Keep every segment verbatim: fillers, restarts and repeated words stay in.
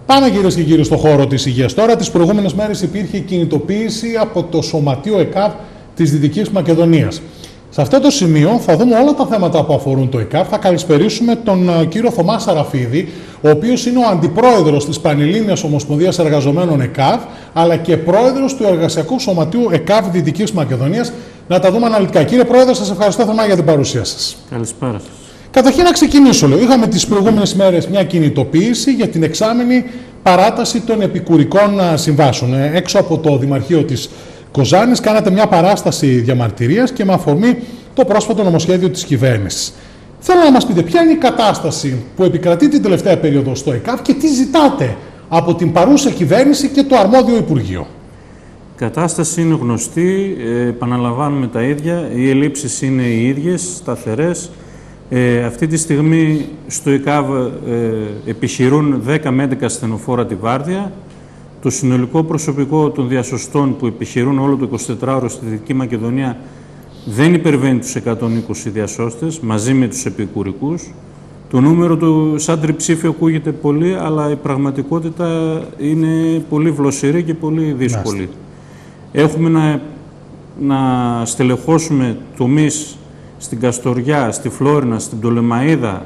Πάμε κυρίες και κύριοι στο χώρο της υγείας τώρα. Τις προηγούμενες μέρες υπήρχε κινητοποίηση από το Σωματείο ΕΚΑΒ της Δυτικής Μακεδονίας. Σε αυτό το σημείο θα δούμε όλα τα θέματα που αφορούν το ΕΚΑΒ. Θα καλησπερίσουμε τον uh, κύριο Θωμά Σαραφίδη, ο οποίος είναι ο αντιπρόεδρος της Πανελλήνιας Ομοσπονδίας Εργαζομένων ΕΚΑΒ, αλλά και πρόεδρος του Εργασιακού Σωματείου ΕΚΑΒ Δυτικής Μακεδονίας. Να τα δούμε αναλυτικά. Κύριε Πρόεδρε, σας ευχαριστώ θερμά για την παρουσία σας. Καλησπέρα σας. Καταρχήν να ξεκινήσω, λέω. Είχαμε τις προηγούμενες μέρες μια κινητοποίηση για την εξάμηνη παράταση των επικουρικών συμβάσεων. Έξω από το Δημαρχείο της Κοζάνης κάνατε μια παράσταση διαμαρτυρίας και με αφορμή το πρόσφατο νομοσχέδιο της κυβέρνησης. Θέλω να μας πείτε ποια είναι η κατάσταση που επικρατεί την τελευταία περίοδο στο ΕΚΑΒ και τι ζητάτε από την παρούσα κυβέρνηση και το αρμόδιο Υπουργείο. Η κατάσταση είναι γνωστή, ε, επαναλαμβάνουμε τα ίδια, οι ελλείψεις είναι οι ίδιες, σταθερές. Ε, αυτή τη στιγμή στο ΕΚΑΒ ε, επιχειρούν δέκα με έντεκα ασθενοφόρα τη βάρδια. Το συνολικό προσωπικό των διασωστών που επιχειρούν όλο το εικοσιτετράωρο στη Δυτική Μακεδονία δεν υπερβαίνει τους εκατόν είκοσι διασώστες, μαζί με τους επικουρικούς. Το νούμερο του σαν τριψήφιο ακούγεται πολύ, αλλά η πραγματικότητα είναι πολύ βλοσιρή και πολύ δύσκολη. Μάστε. Έχουμε να, να στελεχώσουμε τομείς στην Καστοριά, στη Φλόρινα, στην Πτολεμαΐδα,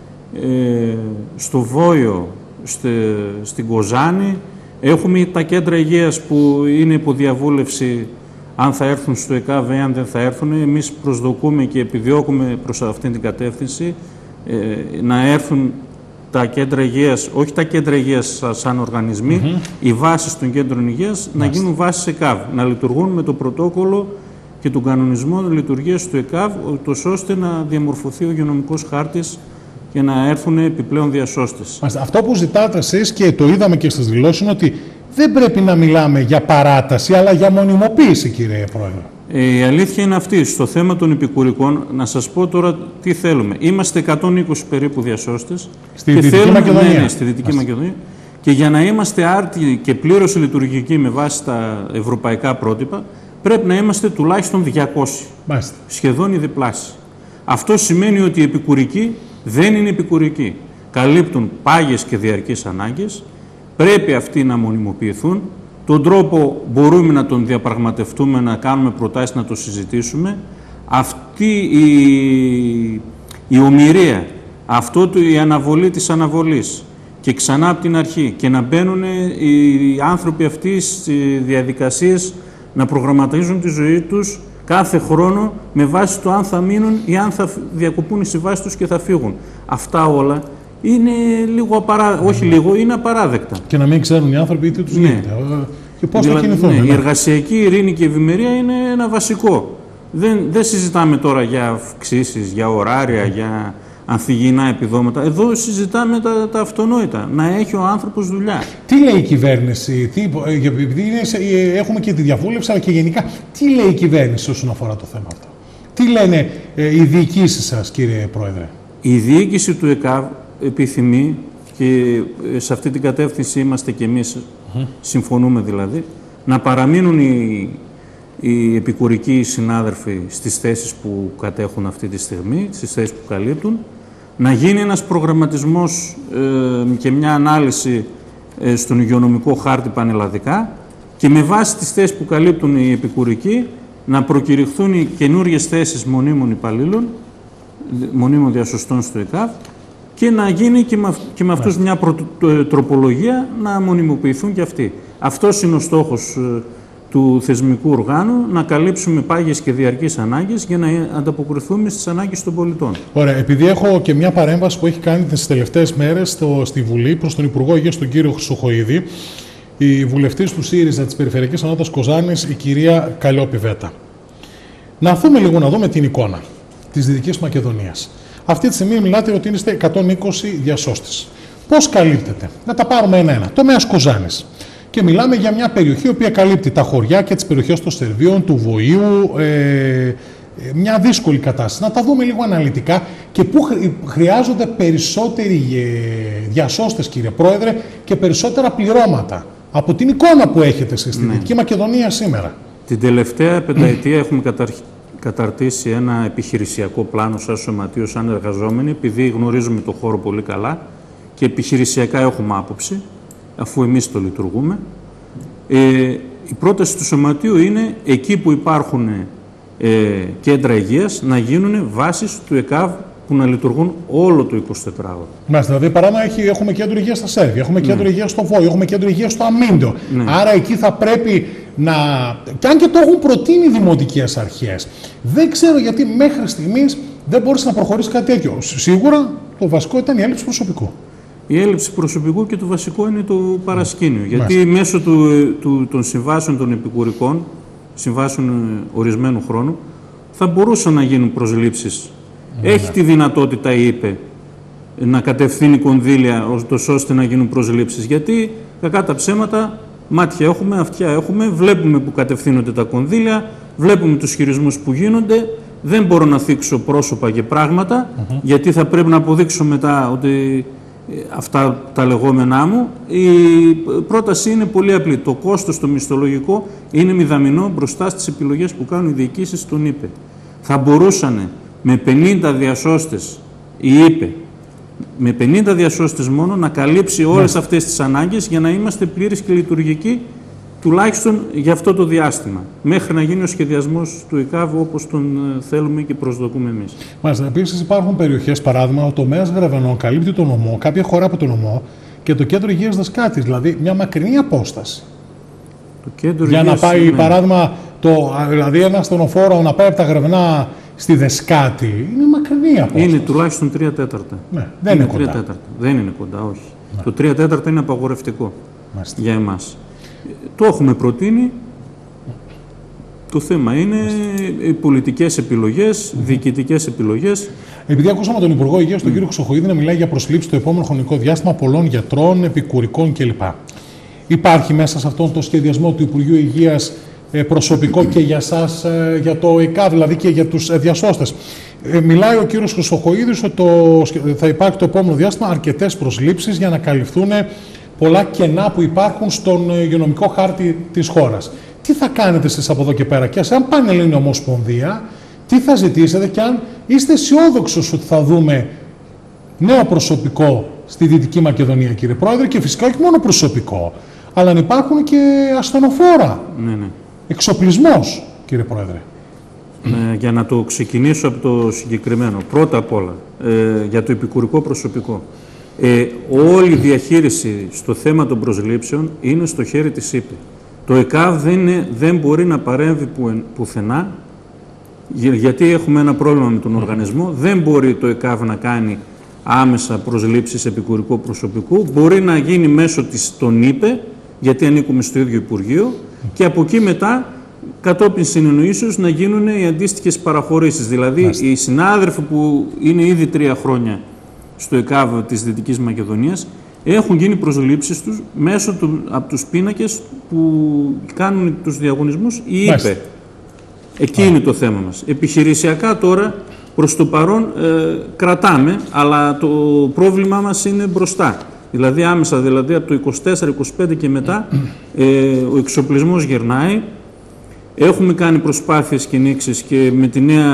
ε, στο Βόιο, στη, στην Κοζάνη. Έχουμε τα κέντρα υγείας που είναι υπό διαβούλευση αν θα έρθουν στο ΕΚΑΒ ή αν δεν θα έρθουν. Εμείς προσδοκούμε και επιδιώκουμε προς αυτήν την κατεύθυνση ε, να έρθουν τα κέντρα υγείας, όχι τα κέντρα υγείας σαν οργανισμοί, mm-hmm. οι βάσεις των κέντρων υγείας mm-hmm. να γίνουν βάσεις ΕΚΑΒ, να λειτουργούν με το πρωτόκολλο και τον κανονισμό λειτουργίας του ΕΚΑΒ, ώστε να διαμορφωθεί ο υγειονομικός χάρτης και να έρθουν επιπλέον διασώστες. Αυτό που ζητάτε εσείς και το είδαμε και στις δηλώσεις είναι ότι δεν πρέπει να μιλάμε για παράταση, αλλά για μονιμοποίηση, κύριε Πρόεδρε. Ε, η αλήθεια είναι αυτή. Στο θέμα των επικουρικών, να σας πω τώρα τι θέλουμε. Είμαστε εκατόν είκοσι περίπου διασώστες. Στη Δυτική θέλουμε, Μακεδονία. Ναι, ναι, στη Δυτική Μάλιστα. Μακεδονία. Και για να είμαστε άρτιοι και πλήρως λειτουργικοί με βάση τα ευρωπαϊκά πρότυπα, πρέπει να είμαστε τουλάχιστον διακόσιοι. Μάλιστα. Σχεδόν οι διπλάσιοι. Αυτό σημαίνει ότι οι επικουρικοί δεν είναι επικουρικοί. Καλύπτουν πάγιες και διαρκείς ανάγκες. Πρέπει αυτοί να μονιμοποιηθούν. Τον τρόπο μπορούμε να τον διαπραγματευτούμε, να κάνουμε προτάσεις, να το συζητήσουμε. Αυτή η, η ομηρία, αυτό η αναβολή της αναβολής και ξανά από την αρχή και να μπαίνουν οι άνθρωποι αυτοί στις διαδικασίες να προγραμματίζουν τη ζωή τους κάθε χρόνο με βάση το αν θα μείνουν ή αν θα διακοπούν οι συμβάσεις τους και θα φύγουν. Αυτά όλα είναι λίγο απαράδεκτα. Όχι λίγο, είναι απαράδεκτα. Και να μην ξέρουν οι άνθρωποι τι τους ναι. γίνεται. Και πώς δηλαδή, θα κινηθούν. Ναι, ναι. Η εργασιακή ειρήνη και ευημερία είναι ένα βασικό. Δεν, δεν συζητάμε τώρα για αυξήσεις, για ωράρια, mm. για ανθυγιεινά επιδόματα. Εδώ συζητάμε τα, τα αυτονόητα. Να έχει ο άνθρωπος δουλειά. Τι λέει η κυβέρνηση, τι, επειδή έχουμε και τη διαβούλευση, αλλά και γενικά, τι λέει η κυβέρνηση όσον αφορά το θέμα αυτό. Τι λένε ε, οι διοικήσεις σας, κύριε Πρόεδρε. Η διοίκηση του ΕΚΑΒ επιθυμεί, και σε αυτή την κατεύθυνση είμαστε και εμείς, mm-hmm. συμφωνούμε δηλαδή, να παραμείνουν οι, οι επικουρικοί συνάδελφοι στις θέσεις που κατέχουν αυτή τη στιγμή, στις θέσεις που καλύπτουν, να γίνει ένας προγραμματισμός ε, και μια ανάλυση ε, στον υγειονομικό χάρτη πανελλαδικά και με βάση τις θέσεις που καλύπτουν οι επικουρικοί να προκηρυχθούν οι καινούριες θέσεις μονίμων υπαλλήλων, μονίμων διασωστών στο ΕΚΑΒ και να γίνει και με, και με αυτούς μια προ, τροπολογία να μονιμοποιηθούν και αυτοί. Αυτός είναι ο στόχος ε, του θεσμικού οργάνου, να καλύψουμε πάγιες και διαρκείς ανάγκες για να ανταποκριθούμε στις ανάγκες των πολιτών. Ωραία. Επειδή έχω και μια παρέμβαση που έχει κάνει τις τελευταίες μέρες στο, στη Βουλή προς τον Υπουργό Υγείας, τον κύριο Χρυσοχοΐδη, η βουλευτής του ΣΥΡΙΖΑ της Περιφερειακής Ενότητας Κοζάνης, η κυρία Καλλιόπη Βέτα. Να δούμε λίγο, να δούμε την εικόνα της Δυτικής Μακεδονίας. Αυτή τη στιγμή μιλάτε ότι είστε εκατόν είκοσι διασώστες. Πώς καλύπτεται? Να τα πάρουμε ένα-ένα. Τομέας Κοζάνης. Και μιλάμε για μια περιοχή η οποία καλύπτει τα χωριά και τις περιοχές των Στερβίων, του Βοήου, ε, μια δύσκολη κατάσταση. Να τα δούμε λίγο αναλυτικά και πού χρειάζονται περισσότεροι διασώστες, κύριε Πρόεδρε, και περισσότερα πληρώματα. Από την εικόνα που έχετε εσείς στη ναι. Δυτική Μακεδονία σήμερα. Την τελευταία πενταετία έχουμε καταρχ... καταρτήσει ένα επιχειρησιακό πλάνο σαν σωματείο, σαν εργαζόμενοι, επειδή γνωρίζουμε το χώρο πολύ καλά και επιχειρησιακά έχουμε άποψη. αφού εμείς το λειτουργούμε. Ε, η πρόταση του Σωματείου είναι εκεί που υπάρχουν ε, κέντρα υγείας να γίνουν βάσεις του ΕΚΑΒ που να λειτουργούν όλο το εικοσιτετράωρο. Μάλιστα, δηλαδή παράδειγμα έχουμε κέντρο υγείας στα Σέρβια, έχουμε κέντρο ναι. υγείας στο Βόλο, έχουμε κέντρο υγείας στο Αμίντο. Ναι. Άρα εκεί θα πρέπει να. Και αν και το έχουν προτείνει οι δημοτικές αρχές, δεν ξέρω γιατί μέχρι στιγμής δεν μπόρεσε να προχωρήσει κάτι τέτοιο. Σίγουρα το βασικό ήταν η έλλειψη προσωπικού. Η έλλειψη προσωπικού και το βασικό είναι το παρασκήνιο. Γιατί Μάλιστα. μέσω του, του, των συμβάσεων των επικουρικών, συμβάσεων ορισμένου χρόνου, θα μπορούσαν να γίνουν προσλήψεις. Mm, Έχει ναι. τη δυνατότητα, είπε, να κατευθύνει κονδύλια ώστε να γίνουν προσλήψεις. Γιατί, κακά τα ψέματα, μάτια έχουμε, αυτιά έχουμε, βλέπουμε που κατευθύνονται τα κονδύλια, βλέπουμε τους χειρισμούς που γίνονται. Δεν μπορώ να θίξω πρόσωπα και πράγματα, mm-hmm. γιατί θα πρέπει να αποδείξω μετά ότι αυτά τα λεγόμενά μου. Η πρόταση είναι πολύ απλή. Το κόστος το μισθολογικό είναι μηδαμινό μπροστά στις επιλογές που κάνουν οι διοικήσεις των ΙΠΕ. Θα μπορούσαν με πενήντα διασώστες, η ΙΠΕ, με πενήντα διασώστες μόνο να καλύψει όλες ναι. αυτές τις ανάγκες για να είμαστε πλήρεις και λειτουργικοί τουλάχιστον για αυτό το διάστημα, μέχρι να γίνει ο σχεδιασμός του ΕΚΑΒ όπως τον θέλουμε και προσδοκούμε εμείς. Μάλιστα. Επίσης υπάρχουν περιοχές, παράδειγμα, ο τομέας Γρεβενών καλύπτει τον νομό, κάποια χώρα από τον νομό και το κέντρο υγείας Δασκάτης, δηλαδή μια μακρινή απόσταση. Το κέντρο για υγείας, να πάει, ναι. παράδειγμα, το, δηλαδή ένα στενοφόρο να πάει από τα Γρεβενά στη Δεσκάτη, είναι μακρινή απόσταση. Είναι τουλάχιστον τρία τέταρτα. Ναι, δεν είναι, είναι κοντά. τρία τέταρτα. Δεν είναι κοντά, όχι. Ναι. Το τρία τέταρτα είναι απαγορευτικό Μάλιστα. για εμάς. Το έχουμε προτείνει. Το θέμα είναι οι πολιτικές επιλογές, mm-hmm. διοικητικές επιλογές. Επειδή ακούσαμε τον Υπουργό Υγείας, τον mm. κύριο Χρυσοχοΐδη, να μιλάει για προσλήψεις το επόμενο χρονικό διάστημα πολλών γιατρών, επικουρικών κλπ. Υπάρχει μέσα σε αυτόν τον σχεδιασμό του Υπουργείου Υγείας προσωπικό και για σας, για το ΕΚΑΒ, δηλαδή και για τους διασώστες. Μιλάει ο κύριος Χρυσοχοΐδης ότι το, θα υπάρχει το επόμενο διάστημα αρκετές προσλήψεις για να καλυφθούν πολλά κενά που υπάρχουν στον υγειονομικό χάρτη της χώρας. Τι θα κάνετε εσείς από εδώ και πέρα και σαν Πανελλήνια Ομοσπονδία, τι θα ζητήσετε και αν είστε αισιόδοξος ότι θα δούμε νέο προσωπικό στη Δυτική Μακεδονία, κύριε Πρόεδρε, και φυσικά όχι μόνο προσωπικό, αλλά αν υπάρχουν και ασθενοφόρα, ναι, ναι. εξοπλισμός, κύριε Πρόεδρε. Ναι, για να το ξεκινήσω από το συγκεκριμένο, πρώτα απ' όλα, ε, για το επικουρικό προσωπικό. Ε, όλη η διαχείριση στο θέμα των προσλήψεων είναι στο χέρι της ΥΠΕ. Το ΕΚΑΒ δεν, είναι, δεν μπορεί να παρέμβει που, πουθενά, γιατί έχουμε ένα πρόβλημα με τον οργανισμό. Δεν μπορεί το ΕΚΑΒ να κάνει άμεσα προσλήψεις επικουρικού προσωπικού. Μπορεί να γίνει μέσω της, των ΥΠΕ, γιατί ανήκουμε στο ίδιο Υπουργείο, και από εκεί μετά, κατόπιν συνεννοήσεως, να γίνουν οι αντίστοιχες παραχωρήσεις. Δηλαδή, Μάλιστα. οι συνάδελφοι που είναι ήδη τρία χρόνια στο ΕΚΑΒ της Δυτικής Μακεδονίας, έχουν γίνει προσλήψεις τους μέσω του, από τους πίνακες που κάνουν τους διαγωνισμούς οι ΥΠΕ. Εκεί ah. είναι το θέμα μας. Επιχειρησιακά τώρα, προς το παρόν, ε, κρατάμε, αλλά το πρόβλημά μας είναι μπροστά. Δηλαδή άμεσα, δηλαδή από το είκοσι τέσσερα είκοσι πέντε και μετά, ε, ο εξοπλισμός γερνάει. Έχουμε κάνει προσπάθειες και νήξεις και με τη νέα,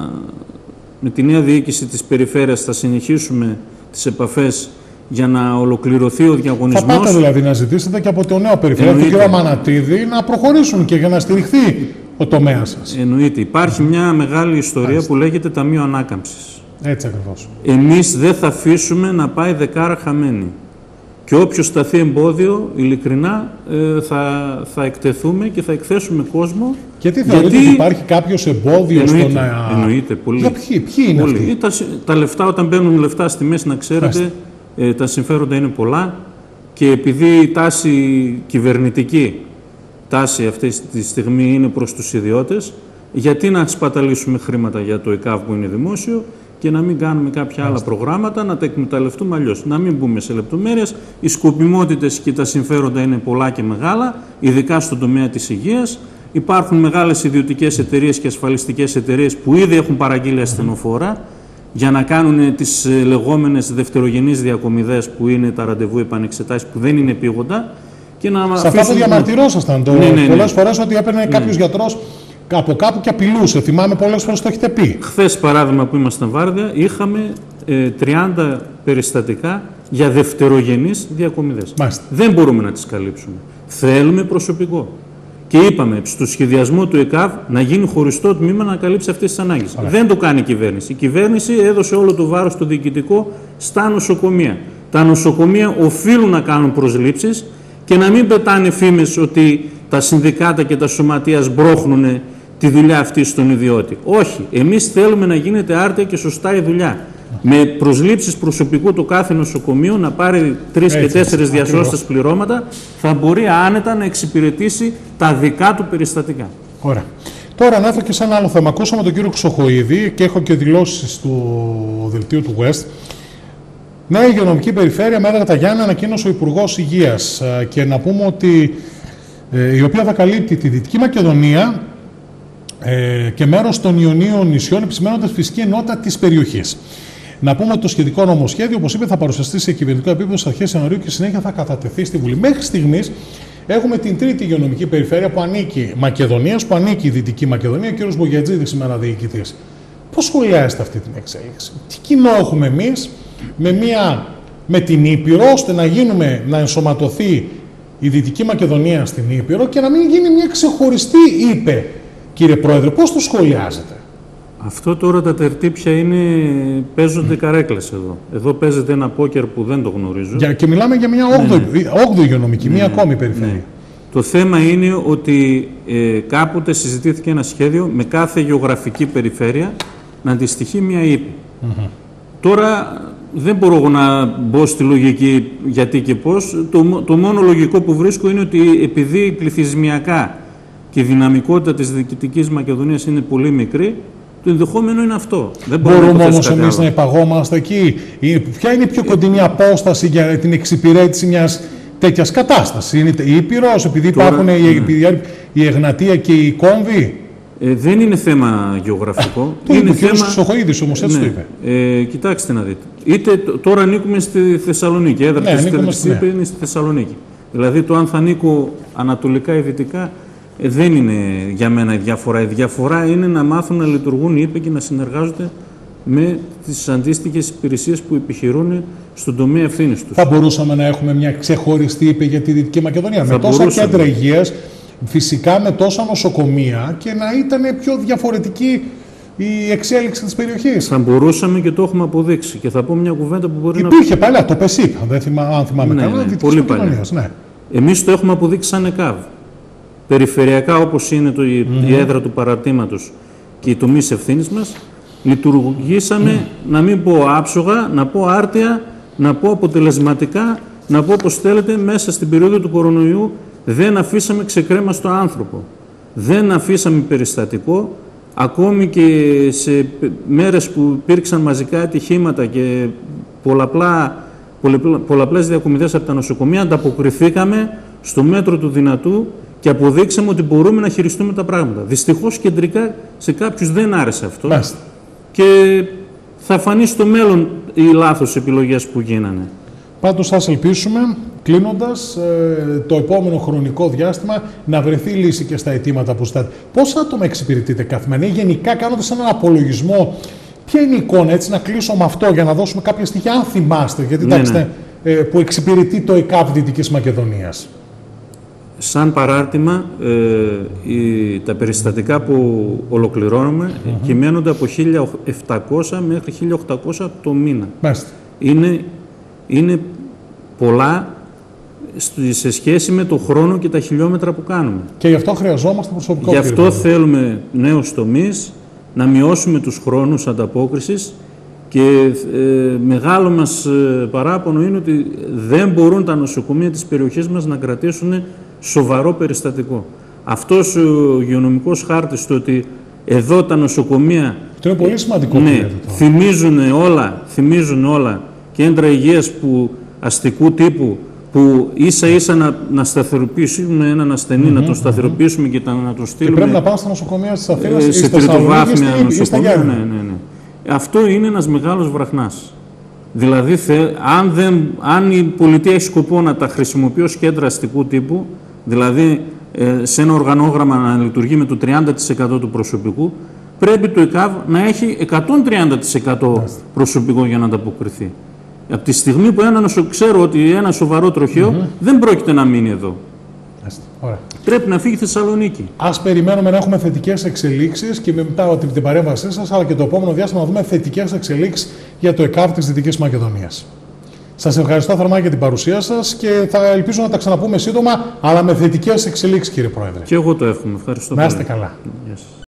με τη νέα διοίκηση της περιφέρειας θα συνεχίσουμε τις επαφές για να ολοκληρωθεί ο διαγωνισμός. Θα πάτε δηλαδή να ζητήσετε και από το νέο περιφέρειο, τον κύριο Μανατίδη, να προχωρήσουν και για να στηριχθεί ο τομέας σας. Εννοείται. Υπάρχει μια μεγάλη ιστορία Άλιστα. που λέγεται Ταμείο Ανάκαμψης. Έτσι ακριβώς. Εμείς δεν θα αφήσουμε να πάει δεκάρα χαμένη. Και όποιο σταθεί εμπόδιο, ειλικρινά, ε, θα, θα εκτεθούμε και θα εκθέσουμε κόσμο. Και τι θεωρείτε γιατί... ότι υπάρχει κάποιος εμπόδιο εννοείται, στο να... Εννοείται, πολύ. Για ποιοι, ποιοι είναι πολύ. Αυτοί. Τα, τα λεφτά, όταν μπαίνουν λεφτά στη μέση, να ξέρετε, ε, τα συμφέροντα είναι πολλά. Και επειδή η τάση κυβερνητική, τάση αυτή τη στιγμή είναι προς τους ιδιώτες, γιατί να σπαταλήσουμε χρήματα για το ΕΚΑΒ που είναι δημόσιο και να μην κάνουμε κάποια άλλα προγράμματα, να τα εκμεταλλευτούμε αλλιώς. Να μην μπούμε σε λεπτομέρειες. Οι σκοπιμότητες και τα συμφέροντα είναι πολλά και μεγάλα, ειδικά στον τομέα της υγείας. Υπάρχουν μεγάλες ιδιωτικές εταιρείες και ασφαλιστικές εταιρείες που ήδη έχουν παραγγείλει ασθενοφόρα για να κάνουν τις λεγόμενες δευτερογενείς διακομιδές που είναι τα ραντεβού επανεξετάσεις που δεν είναι επίγοντα. Και να σε αφήσουν... αυτά που διαμαρτυρόσασταν το... ναι, ναι, ναι. πολλές φορές ότι έπαιρνε ναι. κάποιος γιατρός από κάπου και απειλούσε. Θυμάμαι πολλές φορές το έχετε πει. Χθες, παράδειγμα που ήμασταν Βάρδια, είχαμε ε, τριάντα περιστατικά για δευτερογενείς διακομιδές. Μάλιστα. Δεν μπορούμε να τις καλύψουμε. Θέλουμε προσωπικό. Και είπαμε στο σχεδιασμό του ΕΚΑΒ να γίνει χωριστό τμήμα να καλύψει αυτές τις ανάγκες. Άρα. Δεν το κάνει η κυβέρνηση. Η κυβέρνηση έδωσε όλο το βάρος το διοικητικό στα νοσοκομεία. Τα νοσοκομεία οφείλουν να κάνουν προσλήψεις και να μην πετάνε φήμες ότι τα συνδικάτα και τα σωματεία σμπρώχνουν τη δουλειά αυτή στον ιδιώτη. Όχι. Εμείς θέλουμε να γίνεται άρτια και σωστά η δουλειά. Με προσλήψεις προσωπικού το κάθε νοσοκομείο να πάρει τρεις και τέσσερις διασώστες πληρώματα, θα μπορεί άνετα να εξυπηρετήσει τα δικά του περιστατικά. Ωραία. Τώρα να έρθω και σε ένα άλλο θέμα. Ακούσαμε τον κύριο Χρυσοχοΐδη και έχω και δηλώσεις του δελτίου του West. Νέα υγειονομική περιφέρεια με έδρα τα Γιάννη ανακοίνωσε ο Υπουργός Υγείας. Και να πούμε ότι ε, η οποία θα καλύπτει τη Δυτική Μακεδονία ε, και μέρος των Ιωνίων νησιών, επισημένοντας φυσική ενότητα της περιοχής. Να πούμε ότι το σχετικό νομοσχέδιο, όπως είπε, θα παρουσιαστεί σε κυβερνητικό επίπεδο στις αρχές Ιανουαρίου και συνέχεια θα κατατεθεί στη Βουλή. Μέχρι στιγμής έχουμε την τρίτη υγειονομική περιφέρεια που ανήκει Μακεδονίας, που ανήκει η Δυτική Μακεδονία, ο κ. Μπογιατζίδης σήμερα διοικητής. Πώς σχολιάζετε αυτή την εξέλιξη? Τι κοινό έχουμε εμείς με, μια, με την Ήπειρο, ώστε να, γίνουμε, να ενσωματωθεί η Δυτική Μακεδονία στην Ήπειρο και να μην γίνει μια ξεχωριστή Ήπε, κύριε Πρόεδρε? Πώς το σχολιάζετε? Αυτό τώρα τα τερτύπια είναι, παίζονται mm. καρέκλες εδώ. Εδώ παίζεται ένα πόκερ που δεν το γνωρίζω. Για, και μιλάμε για μια όγδοη υγειονομική, ναι, μια ακόμη περιφέρεια. Ναι. Το θέμα είναι ότι ε, κάποτε συζητήθηκε ένα σχέδιο με κάθε γεωγραφική περιφέρεια να αντιστοιχεί μια ύπη. Mm-hmm. Τώρα δεν μπορώ να μπω στη λογική γιατί και πώς. Το, το μόνο λογικό που βρίσκω είναι ότι επειδή πληθυσμιακά και η δυναμικότητα της Δυτικής Μακεδονίας είναι πολύ μικρή, το ενδεχόμενο είναι αυτό. Δεν μπορούμε όμως εμείς να υπαγόμαστε εκεί? Ποια είναι η πιο κοντινή απόσταση για την εξυπηρέτηση μιας τέτοιας κατάστασης? Είναι η Ήπειρος, επειδή Τώρα, υπάρχουν ναι. η, η Εγνατία και η Κόμβη? Ε, δεν είναι θέμα γεωγραφικό. Το είναι είπε ο κ. Χρυσοχοΐδης όμως, έτσι ναι. το είπε. Ε, κοιτάξτε να δείτε. Είτε τώρα ανήκουμε στη Θεσσαλονίκη. Έδρα ναι, της ναι. είναι στη Θεσσαλονίκη. Δηλαδή το αν θα ανήκω ανατολικά ή δυτικά ε, δεν είναι για μένα η διαφορά. Η διαφορά είναι να μάθουν να λειτουργούν οι ΥΠΕ και να συνεργάζονται με τις αντίστοιχες υπηρεσίες που επιχειρούν στον τομέα ευθύνης τους. Θα μπορούσαμε να έχουμε μια ξεχωριστή ΥΠΕ για τη Δυτική Μακεδονία, θα με τόσα μπορούσαμε. κέντρα υγείας, φυσικά με τόσα νοσοκομεία, και να ήταν πιο διαφορετική η εξέλιξη της περιοχής. Θα μπορούσαμε και το έχουμε αποδείξει. Και θα πω μια κουβέντα που μπορεί Υπήρχε να... Υπήρχε παλιά το ΠΕΣΥΠ, αν, θυμά, αν θυμάμαι ναι, καλά, ναι, Δυτικής πολύ Μακεδονίας. Ναι. Εμείς το έχουμε αποδείξει σαν ΕΚΑΒ. Περιφερειακά, όπως είναι το, mm-hmm. η έδρα του παρατήματος και οι τομείς ευθύνης μας, λειτουργήσαμε, mm. να μην πω άψογα, να πω άρτια, να πω αποτελεσματικά, να πω όπως θέλετε, μέσα στην περίοδο του κορονοϊού δεν αφήσαμε ξεκρέμα στο άνθρωπο. Δεν αφήσαμε περιστατικό, ακόμη και σε μέρες που υπήρξαν μαζικά ατυχήματα και πολλαπλά, πολλαπλά, πολλαπλές διακομιδές από τα νοσοκομεία, ανταποκριθήκαμε στο μέτρο του δυνατού και αποδείξαμε ότι μπορούμε να χειριστούμε τα πράγματα. Δυστυχώς κεντρικά σε κάποιους δεν άρεσε αυτό. Μάλιστα. Και θα φανεί στο μέλλον οι λάθος επιλογές που γίνανε. Πάντως ας ελπίσουμε, κλείνοντας, το επόμενο χρονικό διάστημα να βρεθεί λύση και στα αιτήματα που στάτε. Πόσα άτομα εξυπηρετείτε καθημερινά, γενικά κάνοντας έναν απολογισμό? Ποια είναι η εικόνα, έτσι να κλείσω με αυτό για να δώσουμε κάποια στοιχεία, αν θυμάστε, γιατί ναι, εντάξει, ναι. που εξυπηρετεί το ΕΚΑΒ Δυτικής Μακεδονίας? Σαν παράρτημα, ε, οι, τα περιστατικά που ολοκληρώνουμε mm-hmm. κυμαίνονται από χίλια επτακόσια μέχρι χίλια οκτακόσια το μήνα. Μάλιστα. Είναι, είναι πολλά σε σχέση με το χρόνο και τα χιλιόμετρα που κάνουμε. Και γι' αυτό χρειαζόμαστε προσωπικό. Γι' αυτό κύριο. θέλουμε νέους τομείς, να μειώσουμε τους χρόνους ανταπόκρισης, και ε, μεγάλο μας ε, παράπονο είναι ότι δεν μπορούν τα νοσοκομεία της περιοχής μας να κρατήσουν σοβαρό περιστατικό. Αυτός ο υγειονομικός χάρτης, το ότι εδώ τα νοσοκομεία... Αυτό είναι πολύ σημαντικό. Ναι, θυμίζουν όλα, θυμίζουν όλα κέντρα υγείας που, αστικού τύπου, που ίσα ίσα να, να σταθεροποιήσουμε έναν ασθενή, mm-hmm, να τον σταθεροποιήσουμε mm-hmm. και να τον στείλουμε... Και πρέπει να πάμε στα νοσοκομεία της Αθήνας, ε, σε τριτοβάθμια νοσοκομεία. Ναι, ναι, ναι. Αυτό είναι ένας μεγάλος βραχνάς. Δηλαδή, θε, αν, δεν, αν η πολιτεία έχει σκοπό να τα χρησιμοποιεί ως κέντρα αστικού τύπου, δηλαδή ε, σε ένα οργανόγραμμα να λειτουργεί με το τριάντα τοις εκατό του προσωπικού, πρέπει το ΕΚΑΒ να έχει εκατόν τριάντα τοις εκατό προσωπικό για να ανταποκριθεί. Από τη στιγμή που ένα, ξέρω ότι ένα σοβαρό τροχαίο mm-hmm. δεν πρόκειται να μείνει εδώ. Ωραία. Πρέπει να φύγει Θεσσαλονίκη. Ας περιμένουμε να έχουμε θετικές εξελίξεις και μετά την παρέμβασή σας, αλλά και το επόμενο διάστημα να δούμε θετικές εξελίξεις για το ΕΚΑΒ της Δυτικής Μακεδονίας. Σας ευχαριστώ θερμά για την παρουσία σας και θα ελπίζω να τα ξαναπούμε σύντομα, αλλά με θετικές εξελίξεις, κύριε Πρόεδρε. Και εγώ το εύχομαι. Ευχαριστώ πολύ. Να είστε πολύ. καλά. Γεια σας.